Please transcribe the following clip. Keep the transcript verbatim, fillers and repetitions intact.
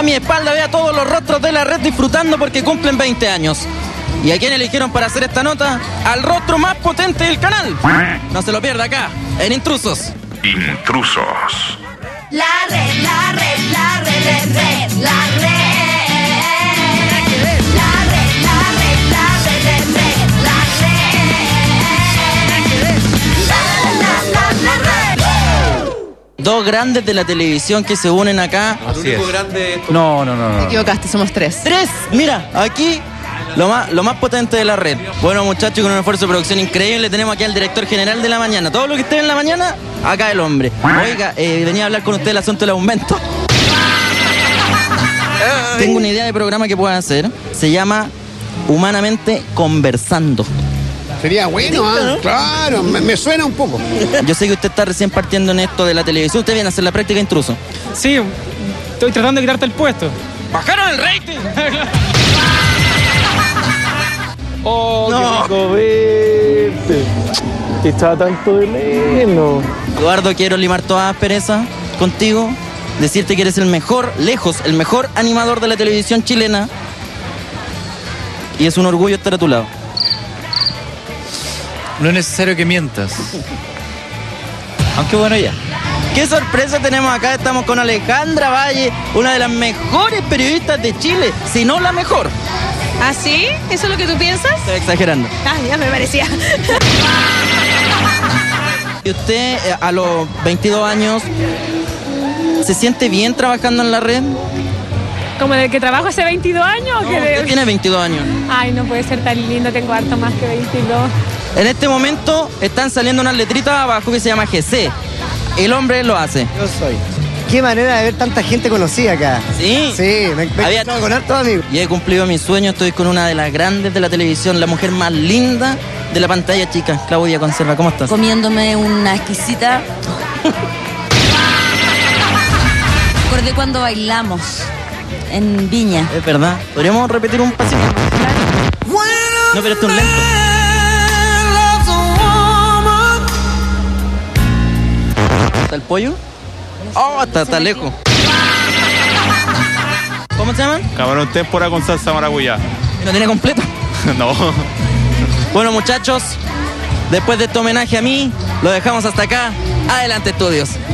A mi espalda veo a todos los rostros de la red disfrutando porque cumplen veinte años. ¿Y a quién eligieron para hacer esta nota? Al rostro más potente del canal. No se lo pierda acá, en Intrusos. Intrusos. La red, la red, la red, red, red, la red. La red, la red, la red, red, red, la red. La, la, la, la red. Dos grandes de la televisión que se unen acá. Así es. No, no, no, Te no. equivocaste, somos tres. Tres, mira, aquí lo más, lo más potente de la red. Bueno, muchachos, con un esfuerzo de producción increíble tenemos aquí al director general de la mañana. Todo lo que esté en la mañana, acá el hombre. Oiga, eh, venía a hablar con usted del asunto del aumento. Tengo una idea de programa que pueda hacer. Se llama Humanamente Conversando. Sería bueno, ¿ah? Claro, me, me suena un poco. Yo sé que usted está recién partiendo en esto de la televisión. Usted viene a hacer la práctica Intruso. Sí, estoy tratando de quitarte el puesto. ¡Bajaron el rating! Oh, No. qué rico verte. Te echaba tanto de menos. Eduardo, quiero limar toda aspereza contigo. Decirte que eres el mejor, lejos, el mejor animador de la televisión chilena. Y es un orgullo estar a tu lado. No es necesario que mientas. Aunque bueno, ya. ¡Qué sorpresa tenemos acá! Estamos con Alejandra Valle, una de las mejores periodistas de Chile, si no la mejor. ¿Ah, sí? ¿Eso es lo que tú piensas? Estoy exagerando. Ah, ya me parecía. ¿Y usted eh, a los veintidós años se siente bien trabajando en la red? ¿Como de que trabajo hace veintidós años? ¿O No, que usted de... tiene veintidós años. Ay, no puede ser tan lindo, tengo harto más que veintidós. En este momento están saliendo unas letritas abajo que se llama G C. El hombre lo hace. Yo soy. Qué manera de ver tanta gente conocida acá. Sí. Sí, me, me Había- he encontrado con hartos amigos. Y he cumplido mi sueño, estoy con una de las grandes de la televisión, la mujer más linda de la pantalla chica, Claudia Conserva. ¿Cómo estás? Comiéndome una exquisita. Recordé cuando bailamos en Viña. Es verdad. ¿Podríamos repetir un pasito? No, pero esto es un lento. ¿Está el pollo? Oh, está, está lejos. ¿Cómo se llaman? Camarón témpora con salsa maracuyá. ¿No tiene completo? No. Bueno, muchachos, después de este homenaje a mí, lo dejamos hasta acá. Adelante, estudios.